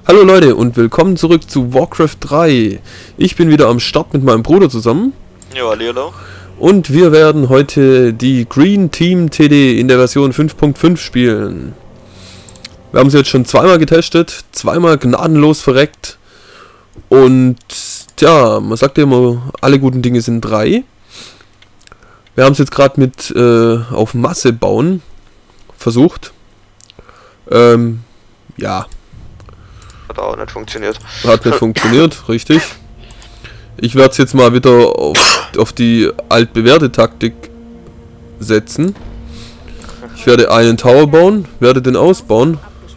Hallo Leute und willkommen zurück zu Warcraft 3. Ich bin wieder am Start mit meinem Bruder zusammen. Ja, hallo. Und wir werden heute die Green Team TD in der Version 5.5 spielen. Wir haben sie jetzt schon zweimal getestet, zweimal gnadenlos verreckt. Und tja, man sagt ja immer, alle guten Dinge sind drei. Wir haben es jetzt gerade mit auf Masse bauen versucht. Ja. Hat auch nicht funktioniert. Hat nicht funktioniert, richtig. Ich werde es jetzt mal wieder auf die altbewährte Taktik setzen. Ich werde einen Tower bauen, werde den ausbauen.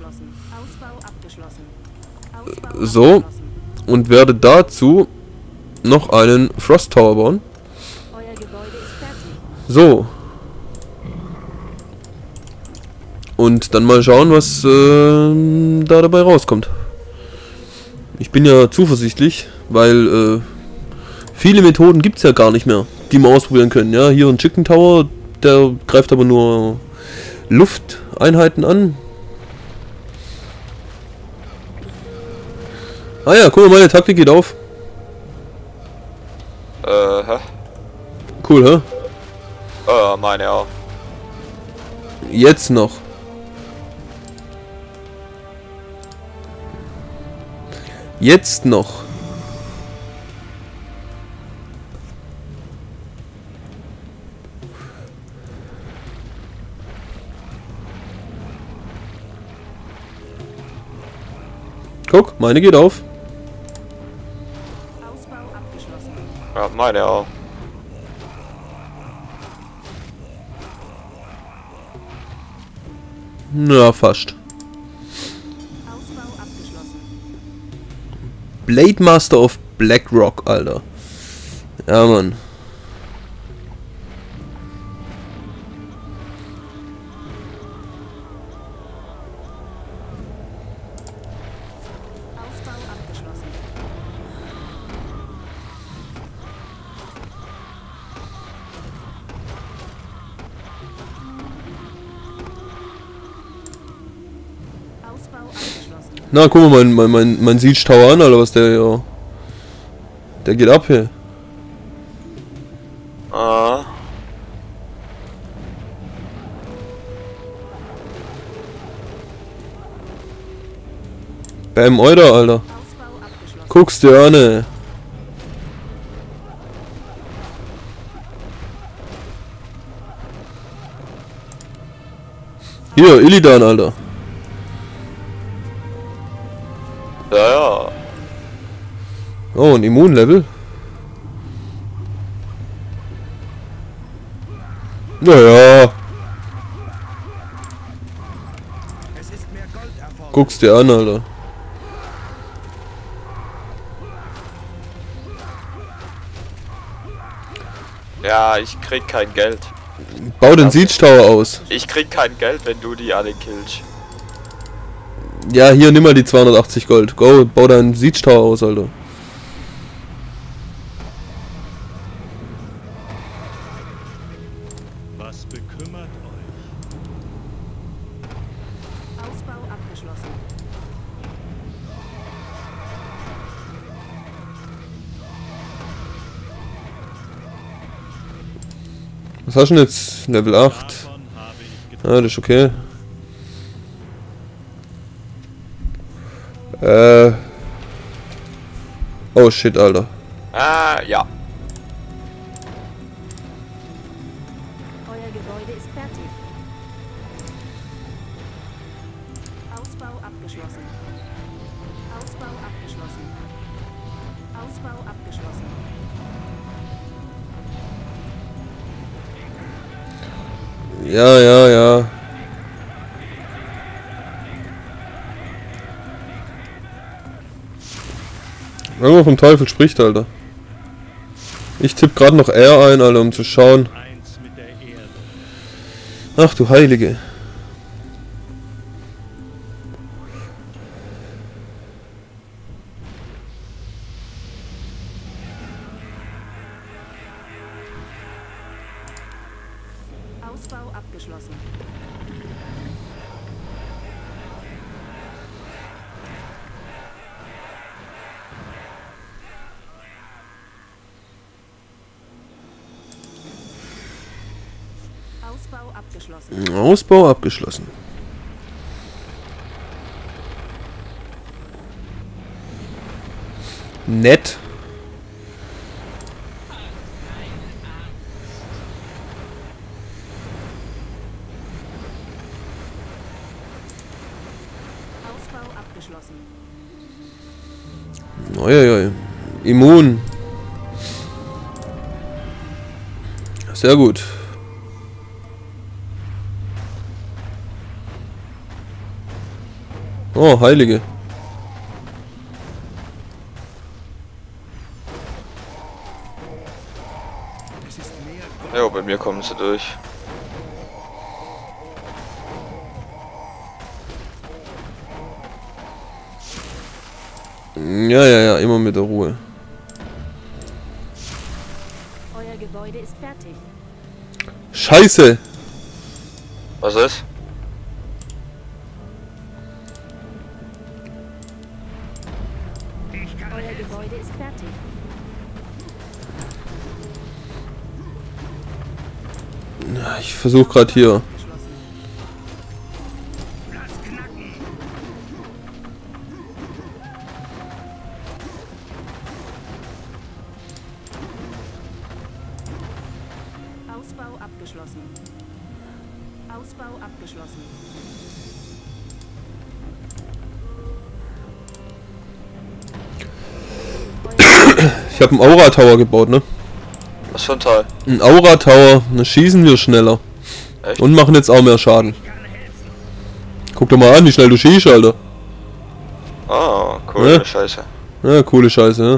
So. Und werde dazu noch einen Frost Tower bauen. So. Und dann mal schauen, was da dabei rauskommt. Ich bin ja zuversichtlich, weil viele Methoden gibt es ja gar nicht mehr, die wir ausprobieren können. Ja, hier ein Chicken Tower, der greift aber nur Lufteinheiten an. Ah ja, guck mal, meine Taktik geht auf. Hä? Cool, hä? Meine auch. Jetzt noch. Jetzt noch. Guck, meine geht auf. Ausbau abgeschlossen. Ja, meine auch. Na, fast. Ausbau abgeschlossen. Blade Master of Blackrock, Alter. Ja, Mann. Ausbau abgeschlossen. Ausbau abgeschlossen. Na, guck mal, mein Siege Tower an, Alter, was der ja. Der geht ab hier. Ah. Bam, Euder, Alter. Ausbau abgeschlossen. Guck's dir an, ey. Hier, Illidan, Alter. Ja, ja. Oh, ein Immunlevel. Naja. Guck's dir an, Alter. Ja, ich krieg kein Geld. Bau den Siege Tower aus. Ich krieg kein Geld, wenn du die alle killst. Ja, hier, nimm mal die 280 Gold. Go, bau deinen Siege Tower aus, Alter. Was bekümmert euch? Ausbau abgeschlossen. Was hast du denn jetzt? Level 8. Davon habe ich gedacht. Ja, das ist okay. Oh shit, Alter. Ah, ja. Euer Gebäude ist fertig. Ausbau abgeschlossen. Ausbau abgeschlossen. Ausbau abgeschlossen. Ja, ja, ja. Irgendwo vom Teufel spricht, Alter. Ich tippe gerade noch R ein, Alter, um zu schauen. Eins mit der Erde. Ach du Heilige. Ausbau abgeschlossen. Ausbau abgeschlossen. Ausbau abgeschlossen. Nett. Ausbau abgeschlossen. Uiuiui. Immun. Sehr gut. Oh, Heilige. Jo, bei mir kommen sie durch. Ja, immer mit der Ruhe. Euer Gebäude ist fertig. Scheiße! Was ist? Euer Gebäude ist fertig. Ich versuche gerade hier. Abgeschlossen. Ausbau abgeschlossen. Ausbau abgeschlossen. Ich habe einen Aura Tower gebaut, ne? Was für ein Teil? Ein Aura Tower, dann schießen wir schneller. Echt? Und machen jetzt auch mehr Schaden. Guck doch mal an, wie schnell du schießt, Alter. Ah, cool, Ne? Scheiße. Ja, coole Scheiße, ne?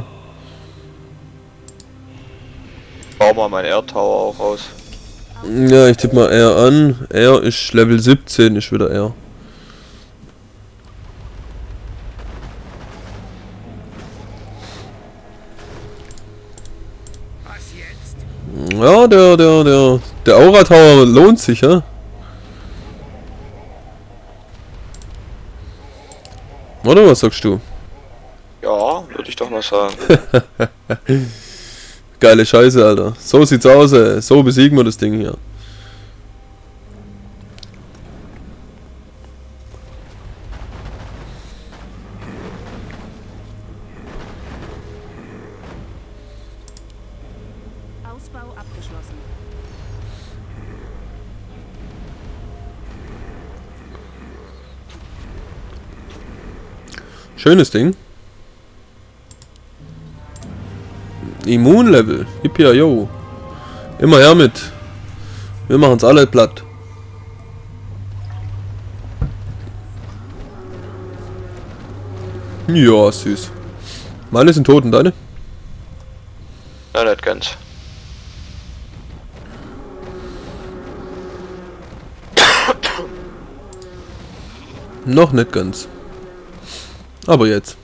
Bau mal mein Air Tower auch aus. Ja, ich tippe mal R an. R ist Level 17, ist wieder R. Ja, der Aura Tower lohnt sich, ja? Oder was sagst du? Ja, würde ich doch mal sagen. Geile Scheiße, Alter. So sieht's aus, ey. So besiegen wir das Ding hier. Ausbau abgeschlossen. Schönes Ding. Immunlevel. Gib ja, yo. Immer her mit. Wir machen's alle platt. Ja, süß. Meine sind tot und deine? Ja, nicht ganz. Noch nicht ganz. Aber jetzt.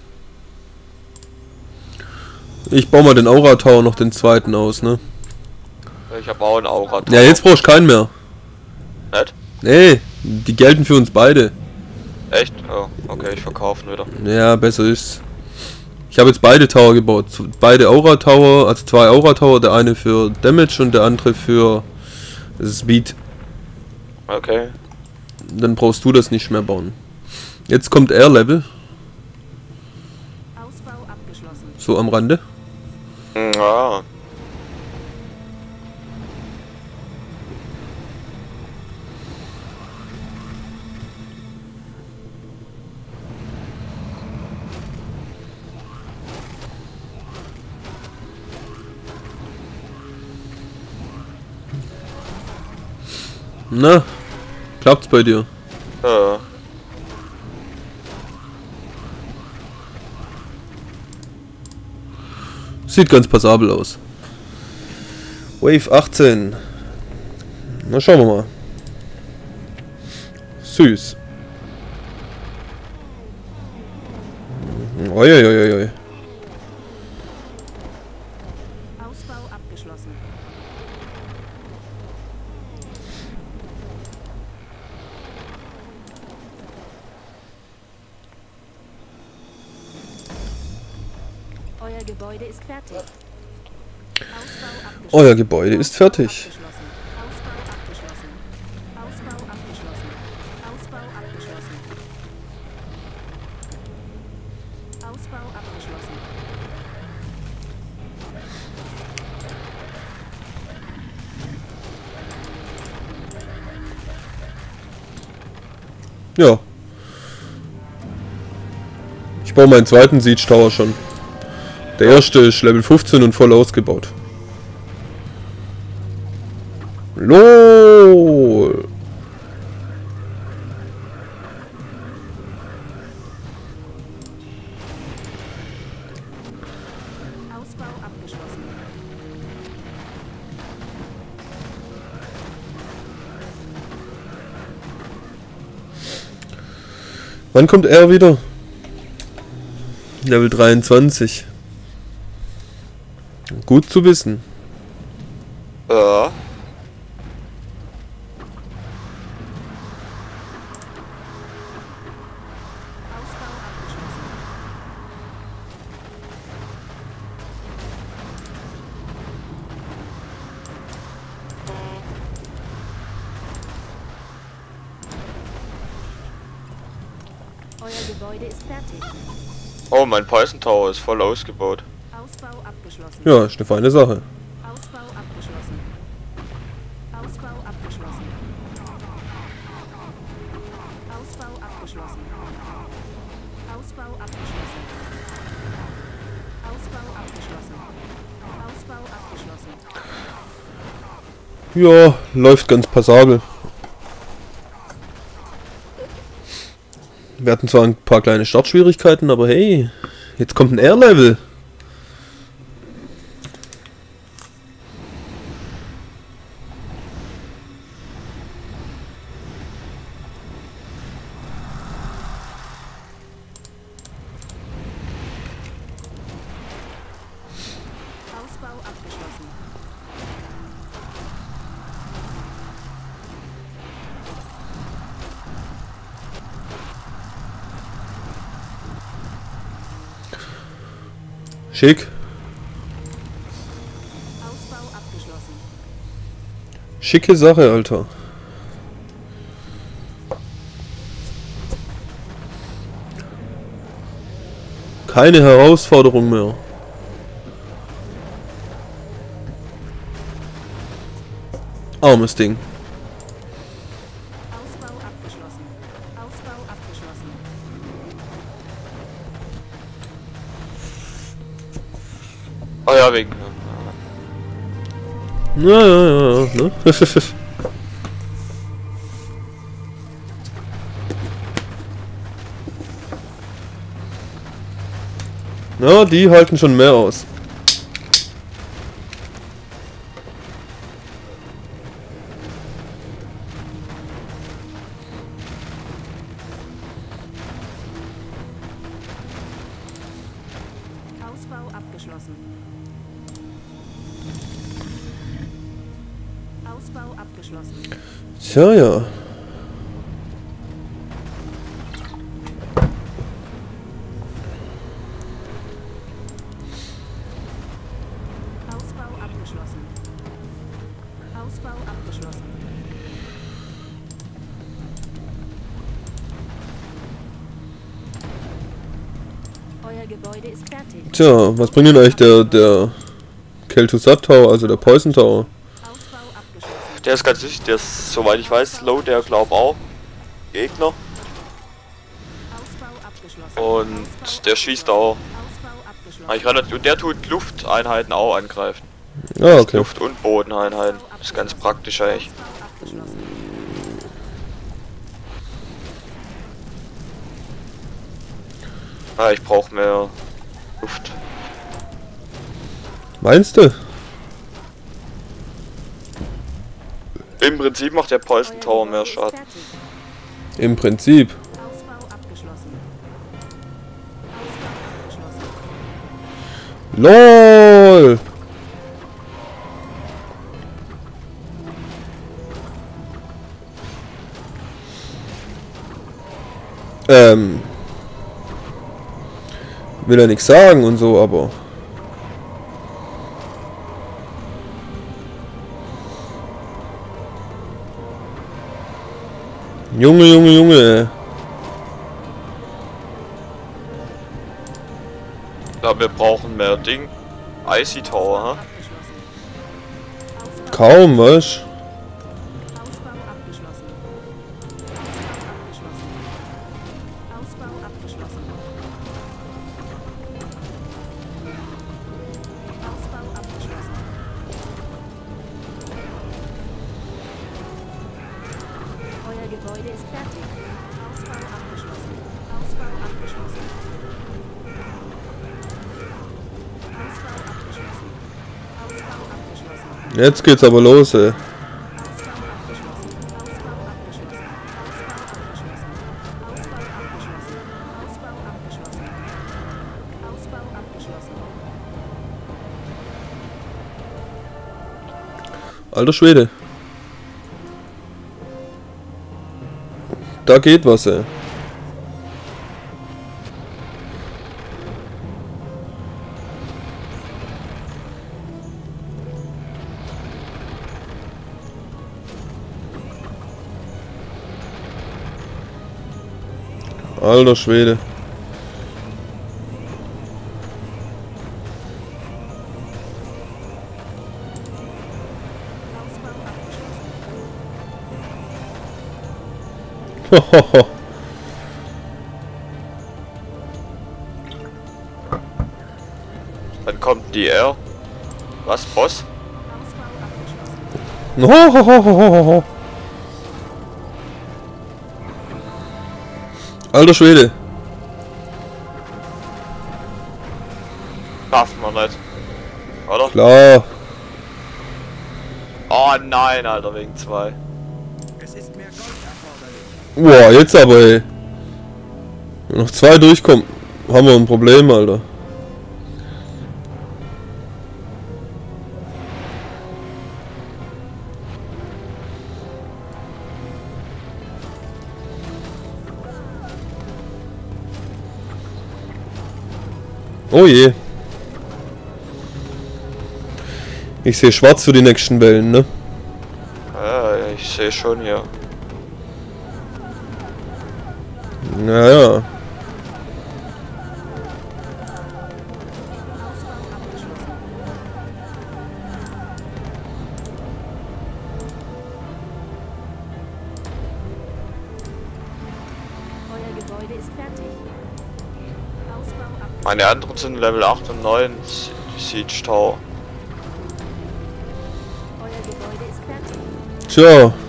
Ich baue mal den Aura Tower noch den zweiten aus, ne? Ich habe auch einen Aura Tower. Ja, jetzt brauchst du keinen mehr. Nicht? Nee, die gelten für uns beide. Echt? Oh, okay, ich verkaufe ihn wieder. Ja, besser ist's. Ich habe jetzt beide Tower gebaut. Beide Aura Tower, also zwei Aura Tower, der eine für Damage und der andere für Speed. Okay. Dann brauchst du das nicht mehr bauen. Jetzt kommt Air Level, Ausbau abgeschlossen. so am Rande. Ja. Na, klappt's bei dir? Ja. Sieht ganz passabel aus. Wave 18. Na, schauen wir mal. Süß. Uiuiuiui. Ausbau abgeschlossen. Euer Gebäude ist fertig. Ausbau abgeschlossen. Euer Gebäude ist fertig. Abgeschlossen. Ausbau abgeschlossen. Ausbau abgeschlossen. Ja. Ich baue meinen zweiten Siege Tower schon. Der erste ist Level 15 und voll ausgebaut. LOL. Ausbau abgeschlossen. Wann kommt er wieder? Level 23. Gut zu wissen. Ja. Ausbau abgeschlossen. Euer Gebäude ist fertig. Oh, mein Poison Tower ist voll ausgebaut. Ausbau abgeschlossen. Ja, ist eine feine Sache. Ausbau abgeschlossen. Ausbau abgeschlossen. Ausbau abgeschlossen. Ausbau abgeschlossen. Ausbau abgeschlossen. Ausbau abgeschlossen. Ja, läuft ganz passabel. Wir hatten zwar ein paar kleine Startschwierigkeiten, aber hey, jetzt kommt ein Air-Level. Ausbau abgeschlossen. Schick. Ausbau abgeschlossen. Schicke Sache, Alter. Keine Herausforderung mehr. Armes Ding. Ausbau abgeschlossen. Ausbau abgeschlossen. Oh ja, wegen. Ja, ne? Ja, die halten schon mehr aus. Ausbau abgeschlossen. Ausbau abgeschlossen. Tja, ja. Ausbau abgeschlossen. Ausbau abgeschlossen. Euer Gebäude ist fertig. Tja, was bringt denn eigentlich der Kel'Thuzad Tower, also der Poison Tower? Ausbau abgeschlossen. Der ist ganz wichtig, der ist, soweit ich weiß, low, der glaubt auch. Gegner. Ausbau abgeschlossen. Und Ausbau der schießt auch. Ausbau abgeschlossen. Eigentlich relativ, und der tut Lufteinheiten auch angreifen. Ah, okay. Luft- und Bodeneinheiten. Das ist ganz praktisch eigentlich. Ausbau abgeschlossen. Ah, ich brauche mehr Luft. Meinst du? Im Prinzip macht der Poison Euer Tower Gebäude mehr ist Schaden. fertig. Im Prinzip. Ausbau abgeschlossen. Ausbau abgeschlossen. LOL! Will ja nichts sagen und so, aber... Junge, Junge, Junge. Ja, wir brauchen mehr Ding. Icy Tower, ha? Abgeschlossen. Ausbau, Kaum, weißt Ausbau abgeschlossen. Ausbau abgeschlossen. Ausbau abgeschlossen. Euer Gebäude ist fertig. Ausbau abgeschlossen. Ausbau abgeschlossen. Ausbau abgeschlossen. Ausbau abgeschlossen. Jetzt geht's aber los, ey. Ausbau abgeschlossen. Ausbau abgeschlossen. Ausbau abgeschlossen. Ausbau abgeschlossen. Ausbau abgeschlossen. Alter Schwede. Da geht was, ey. Alter Schwede. Hohoho. Dann kommt die R. Was, Boss? Ausbau abgeschlossen. Hohohohoho. Alter Schwede. Darf man nicht. Oder? Klar. Oh nein, Alter, wegen 2. Boah, jetzt aber, ey. Wenn noch 2 durchkommen, haben wir ein Problem, Alter. Oh je. Ich sehe schwarz für die nächsten Wellen, ne? Ja, ich sehe schon hier. Naja. Ausbau abgeschlossen. Euer Gebäude ist fertig. Ausbau abgeschlossen. Meine anderen sind Level 8 und 9. Siege Tower. Euer Gebäude ist fertig. Tja, Ausbau,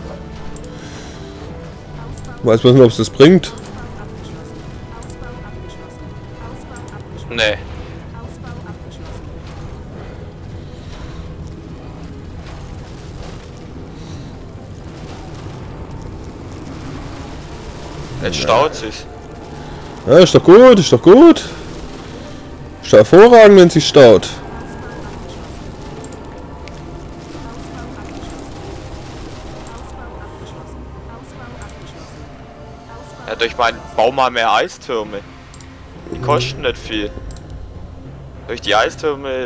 weiß man nicht, ob es das bringt. Ausbau abgeschlossen. Ausbau abgeschlossen. Ausbau abgeschlossen. Nee. Ausbau abgeschlossen. Jetzt staut sich's. Ja, ist doch gut, ist doch gut. Ist doch hervorragend, wenn sie staut. Ja, durch meinen Bau mal mehr Eistürme. Die kosten nicht viel. Durch die Eistürme. Euer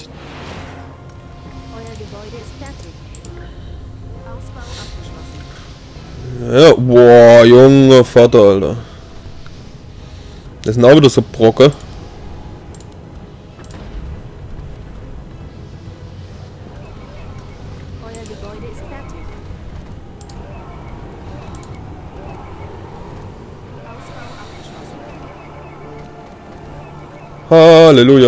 Gebäude ist fertig. Ausbau abgeschlossen. Ja, boah, junger Vater, Alter. Das sind auch wieder so Brocke. Euer Gebäude ist fertig. Ausbau abgeschlossen. Halleluja.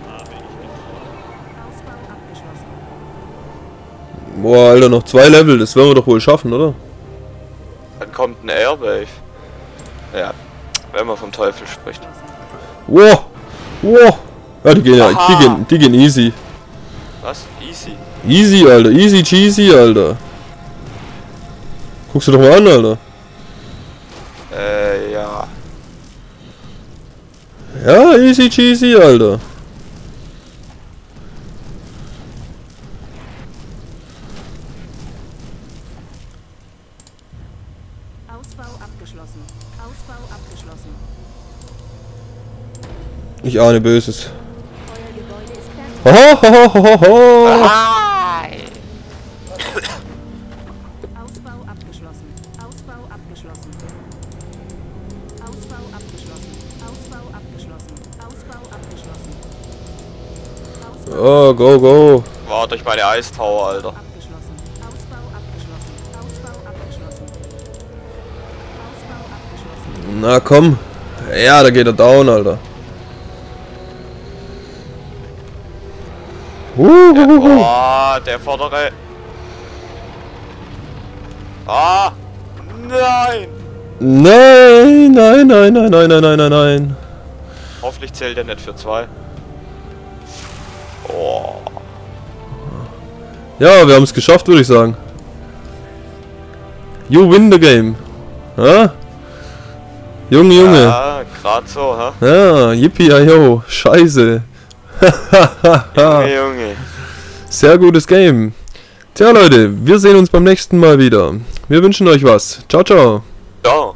Ausbau abgeschlossen. Boah, Alter, noch 2 Level, das werden wir doch wohl schaffen, oder? Dann kommt ein Airwave. Ja, wenn man vom Teufel spricht. Wow, wow. Ja, die gehen ja, Aha. die gehen easy. Was? Easy. Easy, Alter, easy cheesy, Alter. Guckst du doch mal an, Alter. Ja. Ja, easy cheesy, Alter. Ausbau abgeschlossen. Ausbau abgeschlossen. Ich ahne Böses. Euer Gebäude ist fertig. Hohohohoho. Ausbau abgeschlossen. Ausbau abgeschlossen. Ausbau abgeschlossen. Ausbau abgeschlossen. Ausbau abgeschlossen. Oh, go, go. War durch meine Eistower, Alter. Abgeschlossen. Ausbau abgeschlossen. Ausbau abgeschlossen. Ausbau abgeschlossen. Na komm. Ja, da geht er down, Alter. Boah, der vordere. Ah! Nein! Nein, nein, nein, nein, nein, nein, nein, nein, nein. Hoffentlich zählt er nicht für 2. Oh. Ja, wir haben es geschafft, würde ich sagen. You win the game. Ha? Junge, Junge. Ja, grad so, hä? Ja, yippie, yo. Scheiße. Junge. Sehr gutes Game. Tja, Leute, wir sehen uns beim nächsten Mal wieder. Wir wünschen euch was. Ciao, ciao. Ja.